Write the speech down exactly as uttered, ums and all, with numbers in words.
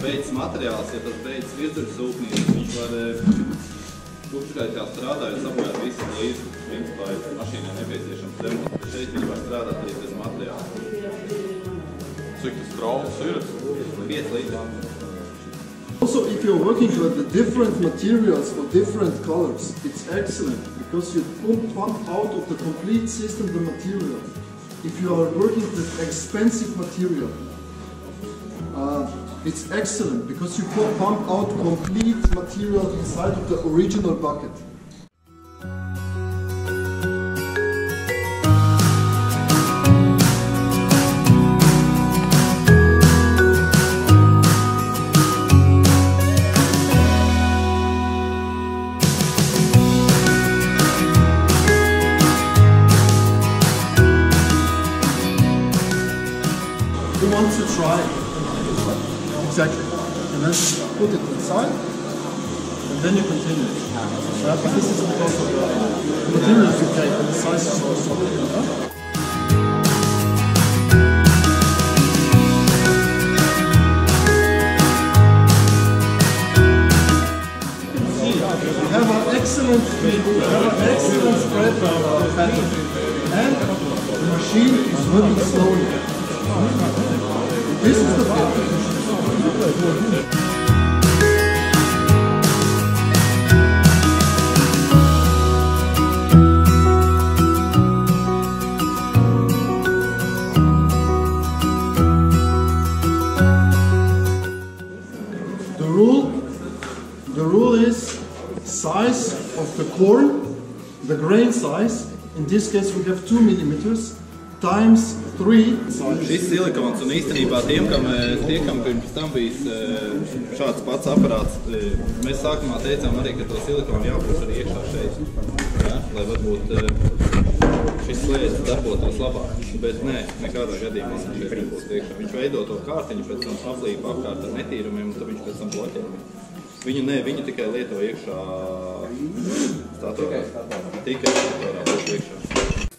beidzas materiāls, ja tas beidzas virtuves rūpnīcas, viņš var Kupčgaitā strādājot, sabojāt visu līdzi, principā ir mašīnai nepieciešams remonts, bet šeit viņi var strādāt arī bez materiāla. Cik tas traumas ir? pieci līdzi. Also, if you're working with the different materials or different colors, it's excellent because you pump out of the complete system the material. If you are working with expensive material, uh, it's excellent because you can pump out complete material inside of the original bucket. Who wants to try it? Exactly. And then put it inside, and then you continue it. Yeah, but this is because of the materials you take, and the size is also huh? We have an excellent speed, we have an excellent spread pattern, and the machine is working slowly. This is the pattern. The rule, the rule is size of the corn, the grain size. In this case, we have two millimeters times three. Šis silikons un īstenībā tiem, kam, tie, kam pirms tam bijis šāds pats aparāts, mēs sākumā teicām arī, ka to silikonu jāpūš arī iekšā šeit, ja? Lai varbūt šis slēdz darbotos labāk, bet nē, nekādā gadījumā viņš šeit nebūs iekšā. Viņš veido to kārtiņu, pēc tam aplīpa apkārt ar netīrumiem, un tad viņš pēc tam bloķē. Viņu ne, viņu tikai lieto iekšā statorā, tikai statorā būs iekšā.